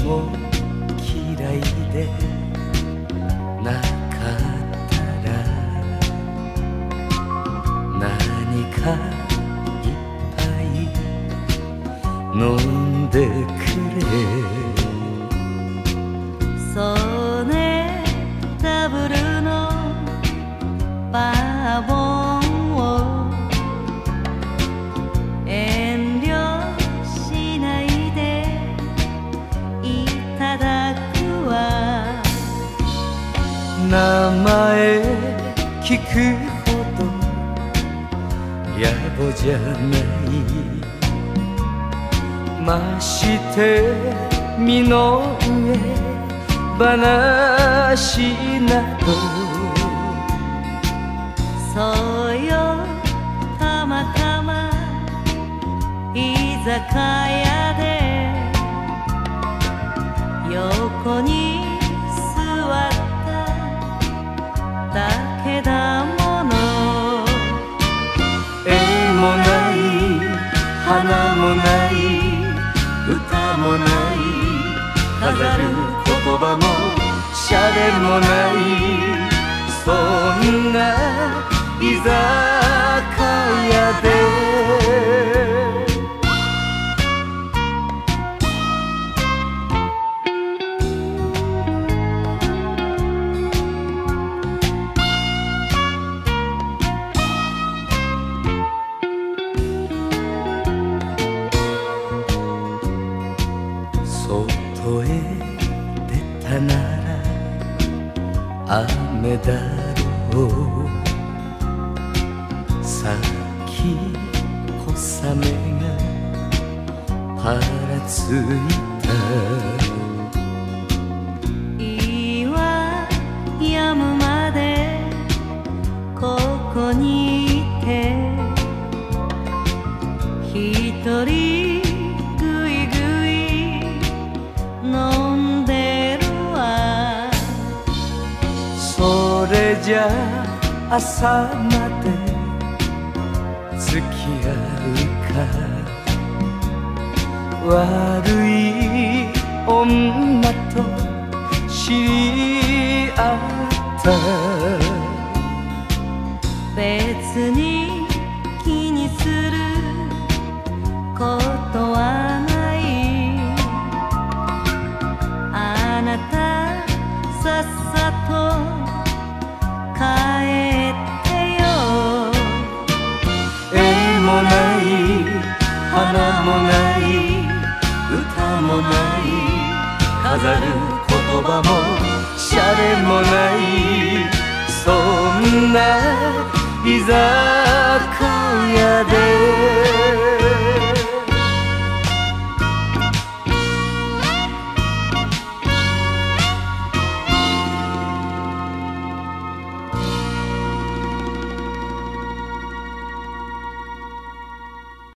も嫌いでなかったら何かいっぱい飲んでくれ。 そうね、ダブルのバーボンを遠慮しないでいただくわ。 名前聞くほど野暮じゃない。まして身の上話など。 そうよ、たまたま居酒屋で横に座っただけだもの。 絵もない花もない歌もない飾る言葉もシャレもない、そんな居酒屋で。外へ出たなら雨だろう。さっき小雨がぱらついた。 今止むまでここにいて一人ぐいぐい飲んでるわ。 それじゃ朝まで付き合うか。悪い女と知り合った。 別に気にすることはない。あなたさっさと帰ってよ。 絵もない花もない歌もない飾る言葉もシャレもない、そんな居酒屋で。